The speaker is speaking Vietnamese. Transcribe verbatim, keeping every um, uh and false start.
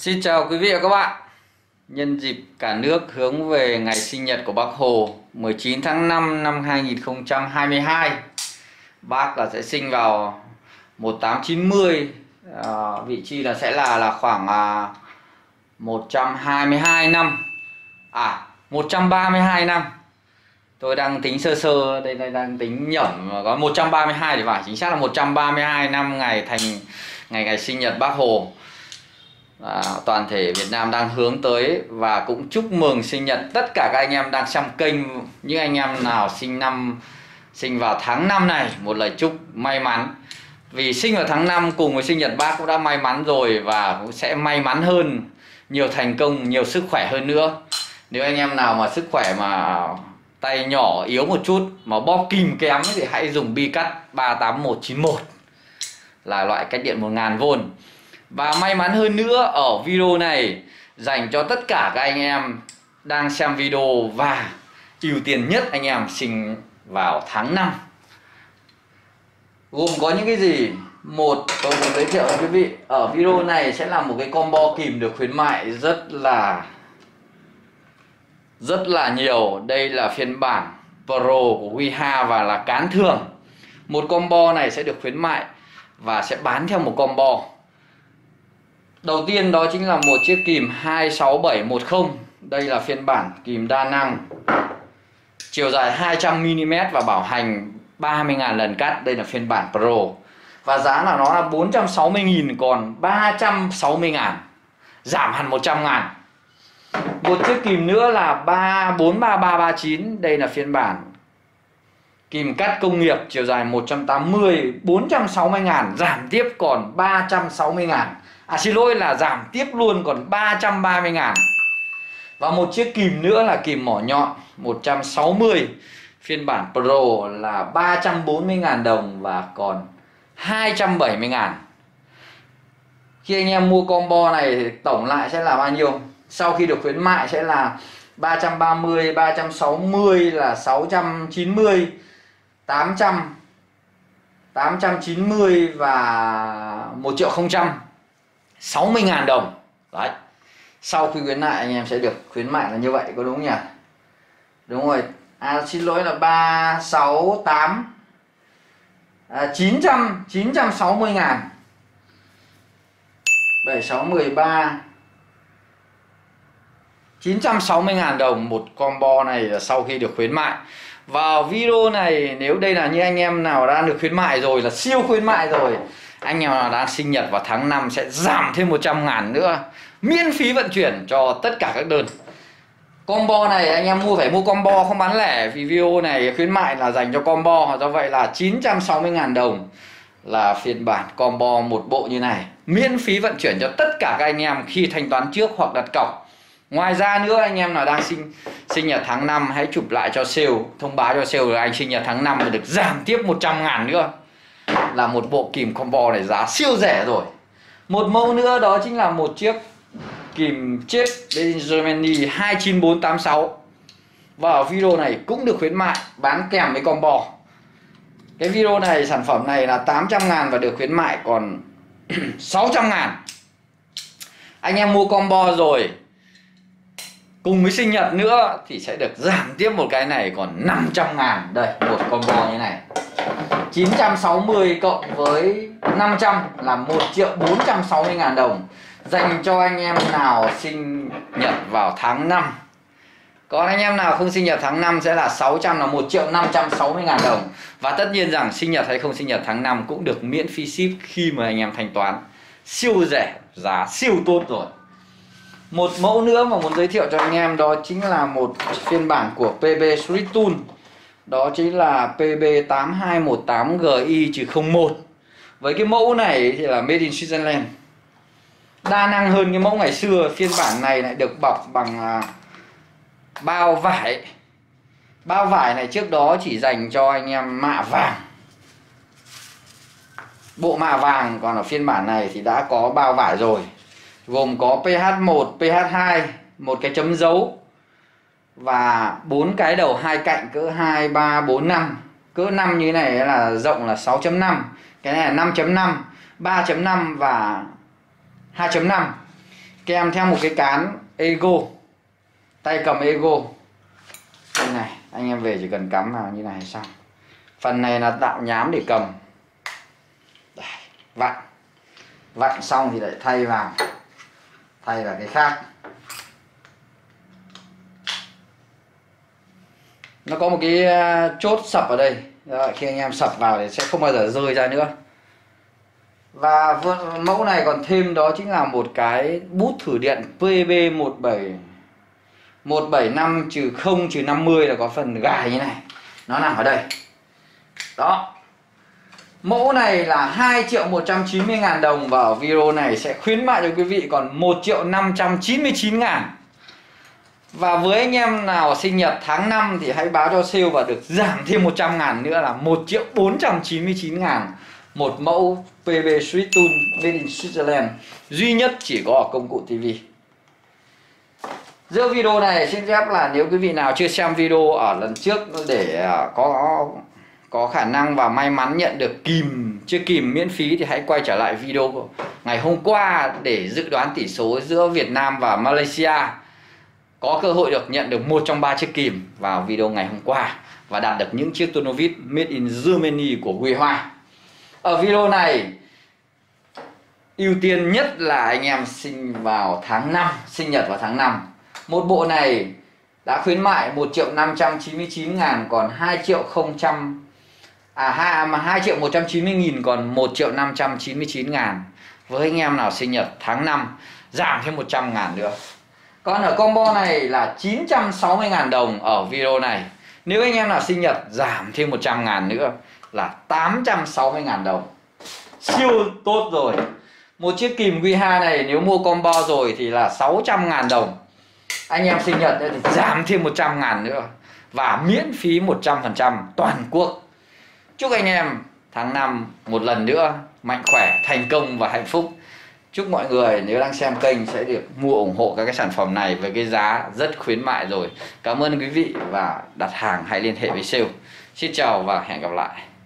Xin chào quý vị và các bạn. Nhân dịp cả nước hướng về ngày sinh nhật của Bác Hồ mười chín tháng năm năm hai nghìn không trăm hai mươi hai, Bác là sẽ sinh vào một nghìn tám trăm chín mươi, à, vị trí là sẽ là là khoảng à, một trăm hai mươi hai năm, à một trăm ba mươi hai năm. Tôi đang tính sơ sơ, đây đây đang tính nhẩm, có một trăm ba mươi hai thì phải, chính xác là một trăm ba mươi hai năm ngày thành ngày ngày sinh nhật Bác Hồ. À, toàn thể Việt Nam đang hướng tới và cũng chúc mừng sinh nhật tất cả các anh em đang xem kênh. Những anh em nào sinh năm sinh vào tháng năm này, một lời chúc may mắn, vì sinh vào tháng năm cùng với sinh nhật Bác cũng đã may mắn rồi và cũng sẽ may mắn hơn, nhiều thành công, nhiều sức khỏe hơn nữa. Nếu anh em nào mà sức khỏe mà tay nhỏ yếu một chút mà bóp kìm kém thì hãy dùng bi cắt ba tám một chín một, là loại cách điện một nghìn vôn. Và may mắn hơn nữa, ở video này dành cho tất cả các anh em đang xem video và ưu tiên nhất anh em sinh vào tháng năm. Gồm có những cái gì? Một, tôi muốn giới thiệu với quý vị, ở video này sẽ là một cái combo kìm được khuyến mại rất là rất là nhiều. Đây là phiên bản Pro của Wiha và là cán thường. Một combo này sẽ được khuyến mại và sẽ bán theo một combo. Đầu tiên đó chính là một chiếc kìm hai sáu bảy một không. Đây là phiên bản kìm đa năng, chiều dài hai trăm mi li mét và bảo hành ba mươi nghìn lần cắt. Đây là phiên bản Pro. Và giá là nó là bốn trăm sáu mươi nghìn còn ba trăm sáu mươi nghìn, giảm hẳn một trăm ngàn. Một chiếc kìm nữa là bốn ba ba ba chín. Đây là phiên bản kìm cắt công nghiệp, chiều dài một trăm tám mươi, bốn trăm sáu mươi nghìn, giảm tiếp còn ba trăm sáu mươi nghìn. À xin lỗi, là giảm tiếp luôn còn ba trăm ba mươi nghìn. Và một chiếc kìm nữa là kìm mỏ nhọn một trăm sáu mươi, phiên bản Pro là ba trăm bốn mươi nghìn đồng và còn hai trăm bảy mươi nghìn. Khi anh em mua combo này thì tổng lại sẽ là bao nhiêu? Sau khi được khuyến mại sẽ là ba trăm ba mươi, ba trăm sáu mươi là sáu trăm chín mươi, tám trăm, tám trăm chín mươi và một triệu không trăm sáu mươi nghìn đồng. Đấy. Sau khi khuyến mại anh em sẽ được khuyến mại là như vậy, có đúng nhỉ? Đúng rồi. À xin lỗi là ba sáu tám, à, chín trăm, chín trăm sáu mươi nghìn. bảy sáu mười ba, chín trăm sáu mươi nghìn đồng một combo này là sau khi được khuyến mại. Vào video này, nếu đây là những anh em nào đã được khuyến mại rồi, là siêu khuyến mại rồi, anh em nào đang sinh nhật vào tháng năm sẽ giảm thêm một trăm ngàn nữa, miễn phí vận chuyển cho tất cả các đơn. Combo này anh em mua phải mua combo, không bán lẻ, vì video này khuyến mại là dành cho combo. Do vậy là chín trăm sáu mươi nghìn đồng là phiên bản combo một bộ như này, miễn phí vận chuyển cho tất cả các anh em khi thanh toán trước hoặc đặt cọc. Ngoài ra nữa, anh em nào đang sinh sinh nhật tháng năm hãy chụp lại cho sale, thông báo cho sale là anh sinh nhật tháng năm được giảm tiếp một trăm ngàn nữa, là một bộ kìm combo này giá siêu rẻ rồi. Một mẫu nữa đó chính là một chiếc kìm chết Germany hai chín bốn tám sáu. Và ở video này cũng được khuyến mại bán kèm với combo. Cái video này, sản phẩm này là tám trăm ngàn và được khuyến mại còn sáu trăm ngàn. Anh em mua combo rồi cùng với sinh nhật nữa thì sẽ được giảm tiếp một cái này còn năm trăm ngàn. Đây, một combo như này, chín trăm sáu mươi cộng với năm trăm là một triệu bốn trăm sáu mươi nghìn đồng, dành cho anh em nào sinh nhật vào tháng năm. Còn anh em nào không sinh nhật tháng năm sẽ là sáu trăm, là một triệu năm trăm sáu mươi nghìn đồng. Và tất nhiên rằng sinh nhật hay không sinh nhật tháng năm cũng được miễn phí ship khi mà anh em thanh toán. Siêu rẻ, giá siêu tốt rồi. Một mẫu nữa mà muốn giới thiệu cho anh em đó chính là một phiên bản của pê bê Street Tool. Đó chính là pê bê tám hai một tám G I không một. Với cái mẫu này thì là made in Switzerland, đa năng hơn cái mẫu ngày xưa. Phiên bản này lại được bọc bằng bao vải. Bao vải này trước đó chỉ dành cho anh em mạ vàng, bộ mạ vàng. Còn ở phiên bản này thì đã có bao vải rồi, gồm có pê hát một, pê hát hai, một cái chấm dấu và bốn cái đầu hai cạnh cỡ hai, ba, bốn, năm. Cỡ năm như thế này là rộng là sáu chấm năm, cái này là năm chấm năm, ba chấm năm và hai chấm năm. Kèm theo một cái cán Ego, tay cầm Ego. Đây này, anh em về chỉ cần cắm vào như này xong. Phần này là tạo nhám để cầm. Đây, vặn. Vặn xong thì lại thay vào. Thay vào cái khác. Nó có một cái chốt sập ở đây. Rồi, khi anh em sập vào thì sẽ không bao giờ rơi ra nữa. Và mẫu này còn thêm đó chính là một cái bút thử điện P B một bảy năm không năm mươi là có phần gài như này. Nó nằm ở đây. Đó. Mẫu này là hai triệu một trăm chín mươi ngàn đồng. Và ở video này sẽ khuyến mại cho quý vị còn một triệu năm trăm chín mươi chín ngàn. Và với anh em nào sinh nhật tháng năm thì hãy báo cho sale và được giảm thêm một trăm ngàn nữa là một triệu bốn trăm chín mươi chín ngàn. Một mẫu pê bê Sweet Tool made in Switzerland, duy nhất chỉ có ở công cụ ti vi. Giữa video này xin phép là nếu quý vị nào chưa xem video ở lần trước để có có khả năng và may mắn nhận được kìm chiếc kìm miễn phí thì hãy quay trở lại video ngày hôm qua để dự đoán tỷ số giữa Việt Nam và Malaysia. Có cơ hội được nhận được một trong ba chiếc kìm vào video ngày hôm qua và đạt được những chiếc tua nơ vít made in Germany của Huy Hoa. Ở video này ưu tiên nhất là anh em sinh vào tháng năm, sinh nhật vào tháng năm. Một bộ này đã khuyến mại một triệu năm trăm chín mươi chín ngàn còn hai triệu không trăm à hai triệu một trăm chín mươi nghìn còn một triệu năm trăm chín mươi chín ngàn. Với anh em nào sinh nhật tháng năm giảm thêm một trăm ngàn nữa. Còn ở combo này là chín trăm sáu mươi ngàn đồng ở video này. Nếu anh em nào sinh nhật giảm thêm một trăm ngàn nữa là tám trăm sáu mươi ngàn đồng. Siêu tốt rồi. Một chiếc kìm Huy Hoa này nếu mua combo rồi thì là sáu trăm ngàn đồng. Anh em sinh nhật thì giảm thêm một trăm ngàn nữa. Và miễn phí một trăm phần trăm toàn quốc. Chúc anh em tháng năm một lần nữa mạnh khỏe, thành công và hạnh phúc. Chúc mọi người nếu đang xem kênh sẽ được mua ủng hộ các cái sản phẩm này với cái giá rất khuyến mại rồi. Cảm ơn quý vị và đặt hàng hãy liên hệ với sale. Xin chào và hẹn gặp lại.